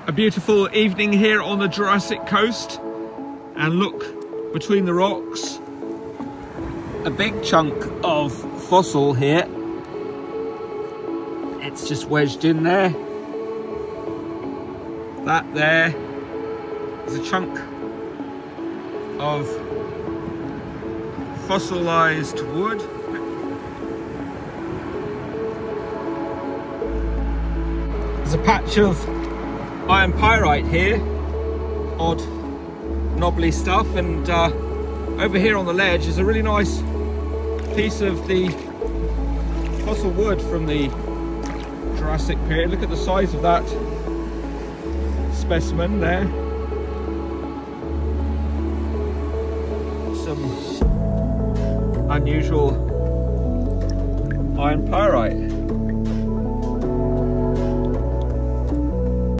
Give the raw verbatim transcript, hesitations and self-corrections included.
A beautiful evening here on the Jurassic coast, and look between the rocks, a big chunk of fossil here. It's just wedged in there. That there is a chunk of fossilized wood. There's a patch of iron pyrite here, odd knobbly stuff, and uh, over here on the ledge is a really nice piece of the fossil wood from the Jurassic period. Look at the size of that specimen there. Some unusual iron pyrite.